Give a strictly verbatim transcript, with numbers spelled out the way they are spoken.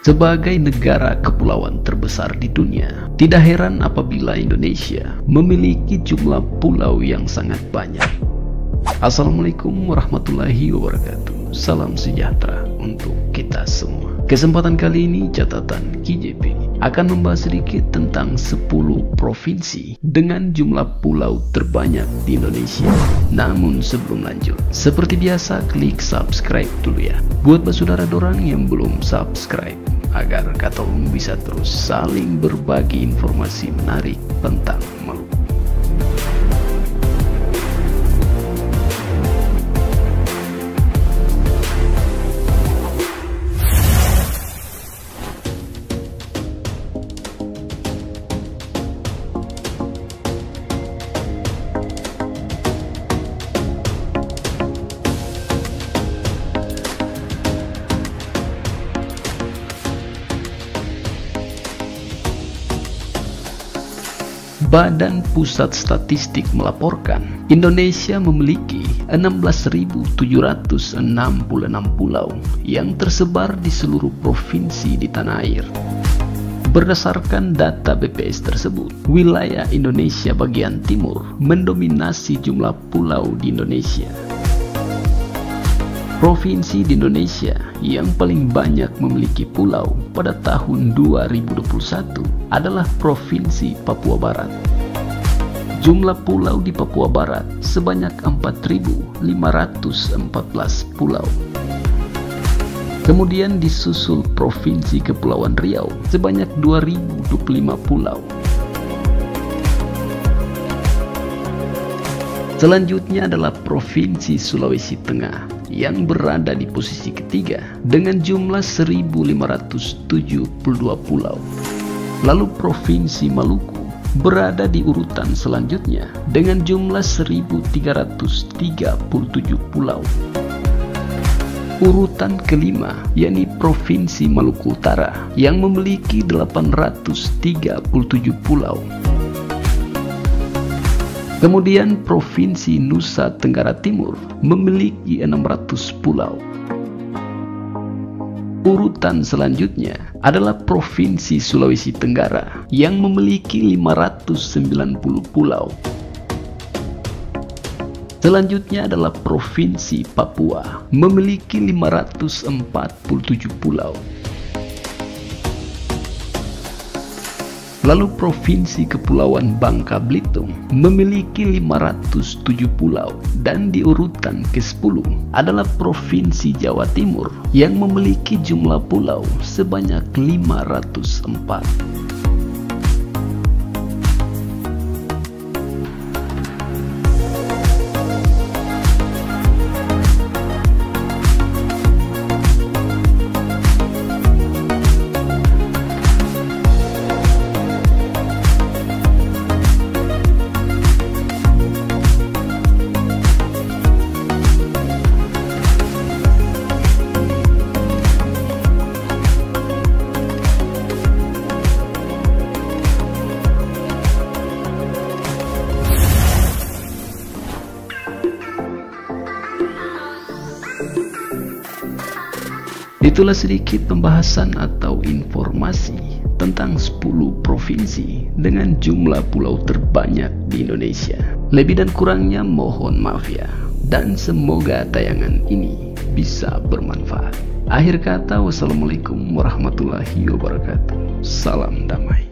Sebagai negara kepulauan terbesar di dunia, tidak heran apabila Indonesia memiliki jumlah pulau yang sangat banyak. Assalamualaikum warahmatullahi wabarakatuh. Salam sejahtera untuk kita semua. Kesempatan kali ini catatan K J P akan membahas sedikit tentang sepuluh provinsi dengan jumlah pulau terbanyak di Indonesia. Namun sebelum lanjut, seperti biasa klik subscribe dulu ya. Buat saudara dorang yang belum subscribe, agar katong bisa terus saling berbagi informasi menarik tentang Maluku. Badan Pusat Statistik melaporkan Indonesia memiliki enam belas ribu tujuh ratus enam puluh enam pulau yang tersebar di seluruh provinsi di tanah air. Berdasarkan data B P S tersebut, wilayah Indonesia bagian timur mendominasi jumlah pulau di Indonesia. Provinsi di Indonesia yang paling banyak memiliki pulau pada tahun dua ribu dua puluh satu adalah Provinsi Papua Barat. Jumlah pulau di Papua Barat sebanyak empat ribu lima ratus empat belas pulau. Kemudian disusul Provinsi Kepulauan Riau sebanyak dua ribu dua puluh lima pulau. Selanjutnya adalah Provinsi Sulawesi Tengah yang berada di posisi ketiga dengan jumlah seribu lima ratus tujuh puluh dua pulau. Lalu Provinsi Maluku berada di urutan selanjutnya dengan jumlah seribu tiga ratus tiga puluh tujuh pulau. Urutan kelima yakni Provinsi Maluku Utara yang memiliki delapan ratus tiga puluh tujuh pulau. Kemudian Provinsi Nusa Tenggara Timur memiliki enam ratus pulau. Urutan selanjutnya adalah Provinsi Sulawesi Tenggara yang memiliki lima ratus sembilan puluh pulau. Selanjutnya adalah Provinsi Papua memiliki lima ratus empat puluh tujuh pulau. Lalu Provinsi Kepulauan Bangka Belitung memiliki lima ratus tujuh pulau, dan di urutan ke sepuluh adalah Provinsi Jawa Timur yang memiliki jumlah pulau sebanyak lima ratus empat. Itulah sedikit pembahasan atau informasi tentang sepuluh provinsi dengan jumlah pulau terbanyak di Indonesia. Lebih dan kurangnya mohon maaf ya, dan semoga tayangan ini bisa bermanfaat. Akhir kata, wassalamualaikum warahmatullahi wabarakatuh. Salam damai.